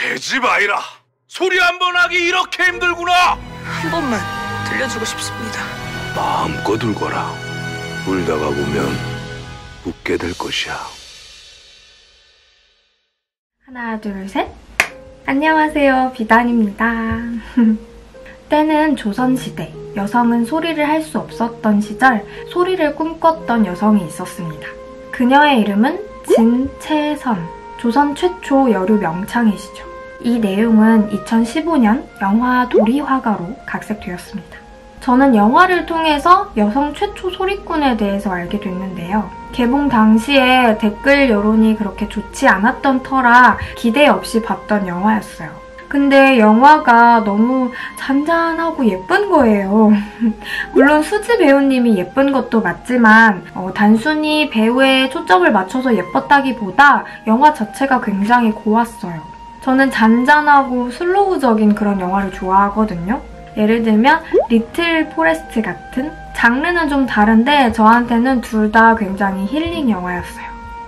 계집 아이라. 소리 한 번 하기 이렇게 힘들구나. 한 번만 들려주고 싶습니다. 마음껏 울거라. 울다가 보면 웃게 될 것이야. 하나, 둘, 셋. 안녕하세요, 비단입니다. 때는 조선시대, 여성은 소리를 할 수 없었던 시절 소리를 꿈꿨던 여성이 있었습니다. 그녀의 이름은 진채선, 조선 최초 여류 명창이시죠. 이 내용은 2015년 영화 도리화가로 각색되었습니다. 저는 영화를 통해서 여성 최초 소리꾼에 대해서 알게 됐는데요. 개봉 당시에 댓글 여론이 그렇게 좋지 않았던 터라 기대 없이 봤던 영화였어요. 근데 영화가 너무 잔잔하고 예쁜 거예요. 물론 수지 배우님이 예쁜 것도 맞지만 단순히 배우에 초점을 맞춰서 예뻤다기보다 영화 자체가 굉장히 고왔어요. 저는 잔잔하고 슬로우적인 그런 영화를 좋아하거든요. 예를 들면 리틀 포레스트 같은? 장르는 좀 다른데 저한테는 둘 다 굉장히 힐링 영화였어요.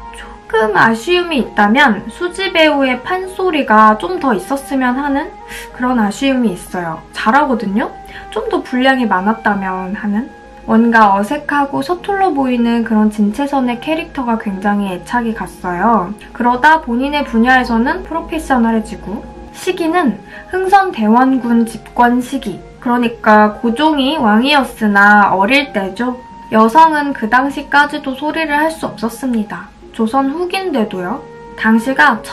조금 아쉬움이 있다면 수지 배우의 판소리가 좀 더 있었으면 하는 그런 아쉬움이 있어요. 잘하거든요? 좀 더 분량이 많았다면 하는? 뭔가 어색하고 서툴러 보이는 그런 진채선의 캐릭터가 굉장히 애착이 갔어요. 그러다 본인의 분야에서는 프로페셔널해지고 시기는 흥선대원군 집권 시기, 그러니까 고종이 왕이었으나 어릴 때죠. 여성은 그 당시까지도 소리를 할 수 없었습니다. 조선 후기인데도요. 당시가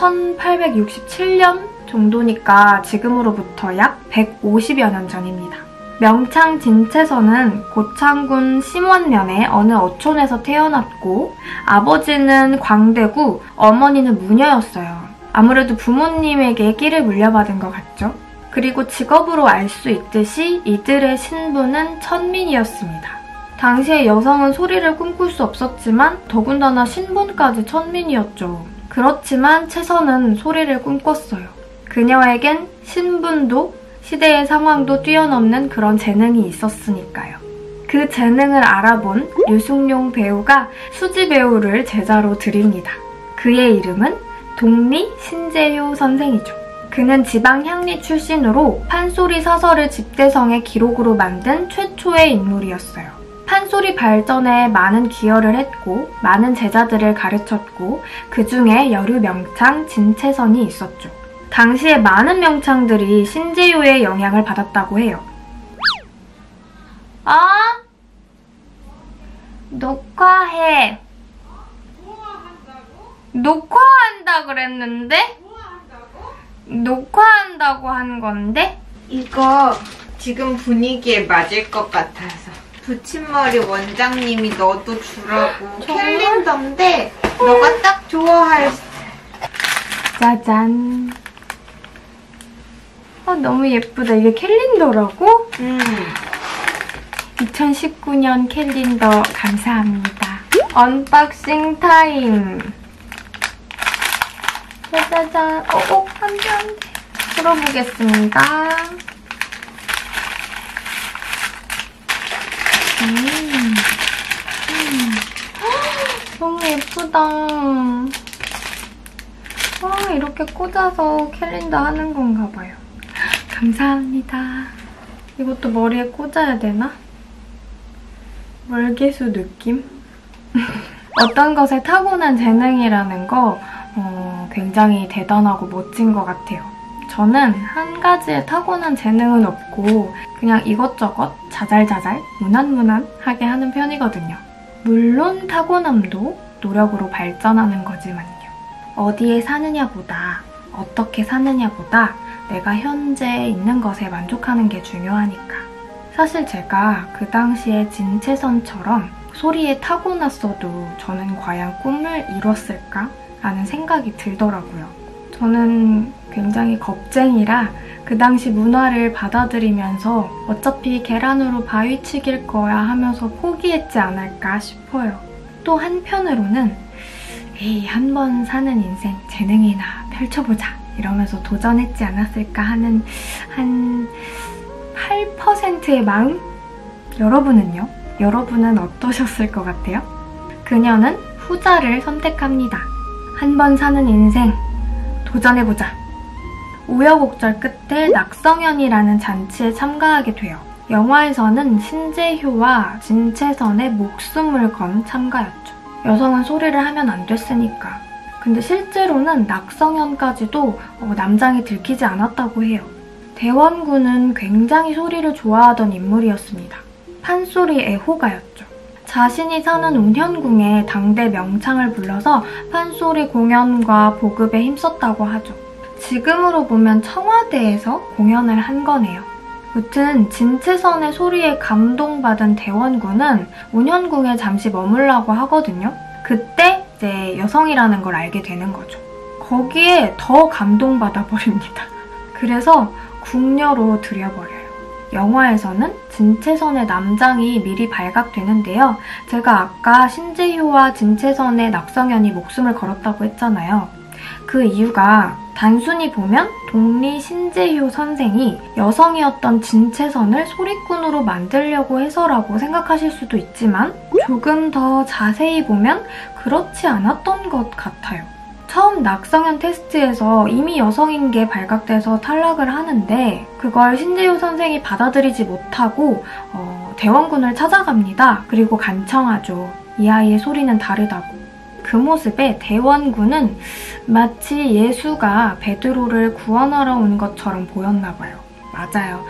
1867년 정도니까 지금으로부터 약 150여 년 전입니다. 명창 진채선은 고창군 심원면의 어느 어촌에서 태어났고 아버지는 광대구, 어머니는 무녀였어요. 아무래도 부모님에게 끼를 물려받은 것 같죠? 그리고 직업으로 알 수 있듯이 이들의 신부는 천민이었습니다. 당시에 여성은 소리를 꿈꿀 수 없었지만 더군다나 신분까지 천민이었죠. 그렇지만 채선은 소리를 꿈꿨어요. 그녀에겐 신분도 시대의 상황도 뛰어넘는 그런 재능이 있었으니까요. 그 재능을 알아본 류승룡 배우가 수지 배우를 제자로 들입니다. 그의 이름은 동리 신재효 선생이죠. 그는 지방 향리 출신으로 판소리 사설을 집대성의 기록으로 만든 최초의 인물이었어요. 판소리 발전에 많은 기여를 했고 많은 제자들을 가르쳤고 그 중에 여류 명창 진채선이 있었죠. 당시에 많은 명창들이 신재효의 영향을 받았다고 해요. 녹화해. 녹화한다 그랬는데? 녹화한다고 한 건데? 이거 지금 분위기에 맞을 것 같아서 붙임머리 원장님이 너도 주라고 캘린더인데 너가 딱 좋아할 짜잔. 너무 예쁘다. 이게 캘린더라고? 2019년 캘린더 감사합니다. 언박싱 타임. 짜자잔. 한 개. 풀어보겠습니다. 너무 예쁘다. 이렇게 꽂아서 캘린더 하는 건가 봐요. 감사합니다. 이것도 머리에 꽂아야 되나? 월계수 느낌? 어떤 것에 타고난 재능이라는 거 굉장히 대단하고 멋진 것 같아요. 저는 한 가지에 타고난 재능은 없고 그냥 이것저것 자잘자잘 무난무난하게 하는 편이거든요. 물론 타고남도 노력으로 발전하는 거지만요. 어디에 사느냐보다 어떻게 사느냐보다 내가 현재 있는 것에 만족하는 게 중요하니까. 사실 제가 그 당시에 진채선처럼 소리에 타고났어도 저는 과연 꿈을 이뤘을까? 라는 생각이 들더라고요. 저는 굉장히 겁쟁이라 그 당시 문화를 받아들이면서 어차피 계란으로 바위치기일 거야 하면서 포기했지 않을까 싶어요. 또 한편으로는 에이, 한 번 사는 인생 재능이나 펼쳐보자 이러면서 도전했지 않았을까 하는 한 8%의 마음? 여러분은요? 여러분은 어떠셨을 것 같아요? 그녀는 후자를 선택합니다. 한 번 사는 인생 도전해보자. 우여곡절 끝에 낙성현이라는 잔치에 참가하게 돼요. 영화에서는 신재효와 진채선의 목숨을 건 참가였죠. 여성은 소리를 하면 안 됐으니까. 근데 실제로는 낙성현까지도 남장이 들키지 않았다고 해요. 대원군은 굉장히 소리를 좋아하던 인물이었습니다. 판소리 애호가였죠. 자신이 사는 운현궁에 당대 명창을 불러서 판소리 공연과 보급에 힘썼다고 하죠. 지금으로 보면 청와대에서 공연을 한 거네요. 무튼 진채선의 소리에 감동받은 대원군은 운현궁에 잠시 머물라고 하거든요. 그때 이제 여성이라는 걸 알게 되는 거죠. 거기에 더 감동받아 버립니다. 그래서 궁녀로 들여버려요. 영화에서는 진채선의 남장이 미리 발각되는데요. 제가 아까 신재효와 진채선의 낙성현이 목숨을 걸었다고 했잖아요. 그 이유가 단순히 보면 독리 신재효 선생이 여성이었던 진채선을 소리꾼으로 만들려고 해서라고 생각하실 수도 있지만 조금 더 자세히 보면 그렇지 않았던 것 같아요. 처음 낙성현 테스트에서 이미 여성인 게 발각돼서 탈락을 하는데 그걸 신재효 선생이 받아들이지 못하고 대원군을 찾아갑니다. 그리고 간청하죠. 이 아이의 소리는 다르다고. 그 모습에 대원군은 마치 예수가 베드로를 구원하러 온 것처럼 보였나 봐요. 맞아요.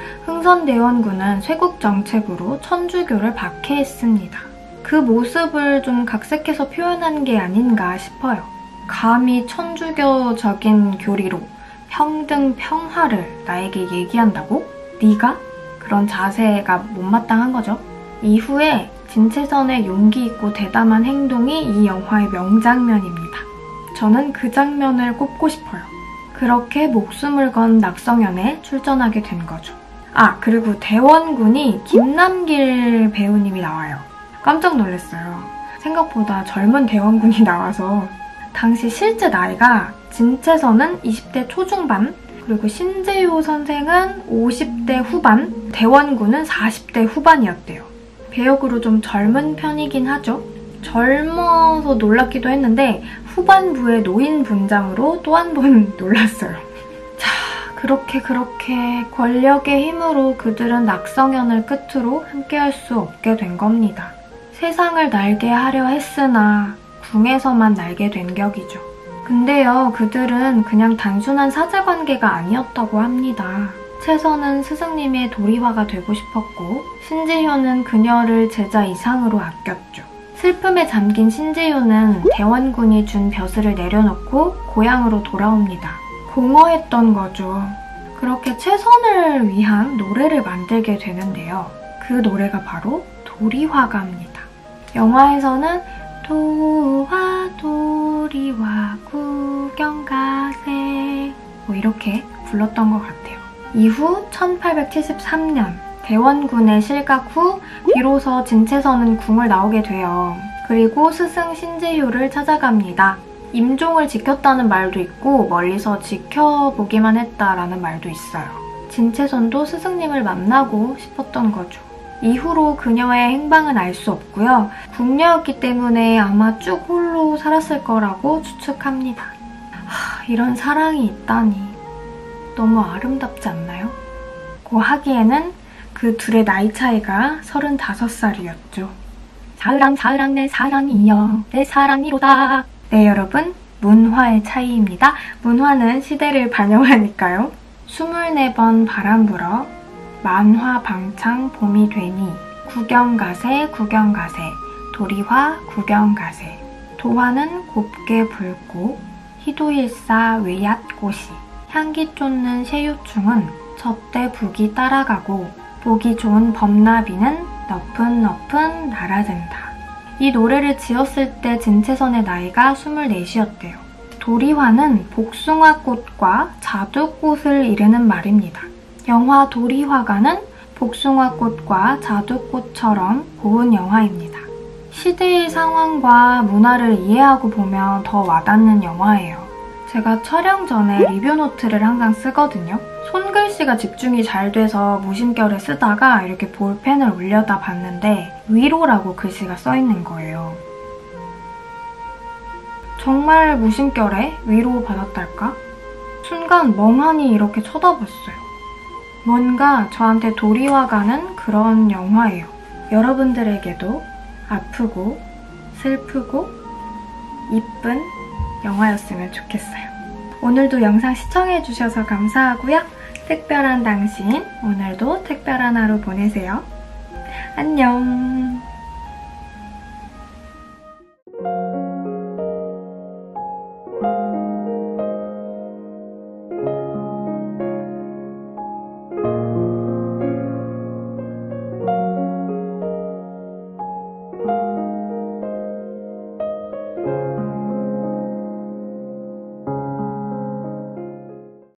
흥선대원군은 쇄국 정책으로 천주교를 박해했습니다. 그 모습을 좀 각색해서 표현한 게 아닌가 싶어요. 감히 천주교적인 교리로 평등, 평화를 나에게 얘기한다고? 네가? 그런 자세가 못마땅한 거죠. 이후에 진채선의 용기 있고 대담한 행동이 이 영화의 명장면입니다. 저는 그 장면을 꼽고 싶어요. 그렇게 목숨을 건 낙성현에 출전하게 된 거죠. 아, 그리고 대원군이 김남길 배우님이 나와요. 깜짝 놀랐어요. 생각보다 젊은 대원군이 나와서 당시 실제 나이가 진채선은 20대 초중반, 그리고 신재효 선생은 50대 후반, 대원군은 40대 후반이었대요. 배역으로 좀 젊은 편이긴 하죠. 젊어서 놀랍기도 했는데 후반부의 노인 분장으로 또 한 번 놀랐어요. 자, 그렇게 권력의 힘으로 그들은 낙성현을 끝으로 함께할 수 없게 된 겁니다. 세상을 날게 하려 했으나 궁에서만 날게 된 격이죠. 근데요, 그들은 그냥 단순한 사제관계가 아니었다고 합니다. 채선은 스승님의 도리화가 되고 싶었고 신재효는 그녀를 제자 이상으로 아꼈죠. 슬픔에 잠긴 신재효는 대원군이 준 벼슬을 내려놓고 고향으로 돌아옵니다. 공허했던 거죠. 그렇게 채선을 위한 노래를 만들게 되는데요. 그 노래가 바로 도리화가입니다. 영화에서는 도화 도리화 구경 가세 뭐 이렇게 불렀던 것 같아요. 이후 1873년 대원군의 실각 후 비로소 진채선은 궁을 나오게 돼요. 그리고 스승 신재효를 찾아갑니다. 임종을 지켰다는 말도 있고 멀리서 지켜보기만 했다라는 말도 있어요. 진채선도 스승님을 만나고 싶었던 거죠. 이후로 그녀의 행방은 알 수 없고요. 궁녀였기 때문에 아마 쭉 홀로 살았을 거라고 추측합니다. 이런 사랑이 있다니 너무 아름답지 않나요? 고하기에는 그 둘의 나이 차이가 35살이었죠. 사랑 내 사랑이여 내 사랑이로다. 네, 여러분, 문화의 차이입니다. 문화는 시대를 반영하니까요. 24번 바람 불어 만화 방창 봄이 되니 구경 가세 도리화 구경 가세. 도화는 곱게 불고 희도일사 외얏꽃이 향기 쫓는 새유충은 젖대 북이 따라가고 보기 좋은 범나비는 너푼너푼 날아든다. 이 노래를 지었을 때 진채선의 나이가 24이었대요. 도리화는 복숭아꽃과 자두꽃을 이르는 말입니다. 영화 도리화가는 복숭아꽃과 자두꽃처럼 고운 영화입니다. 시대의 상황과 문화를 이해하고 보면 더 와닿는 영화예요. 제가 촬영 전에 리뷰 노트를 항상 쓰거든요. 손글씨가 집중이 잘 돼서 무심결에 쓰다가 이렇게 볼펜을 올려다 봤는데 위로라고 글씨가 써있는 거예요. 정말 무심결에 위로 받았달까? 순간 멍하니 이렇게 쳐다봤어요. 뭔가 저한테 도리와 가는 그런 영화예요. 여러분들에게도 아프고 슬프고 이쁜 영화였으면 좋겠어요. 오늘도 영상 시청해주셔서 감사하고요. 특별한 당신, 오늘도 특별한 하루 보내세요. 안녕.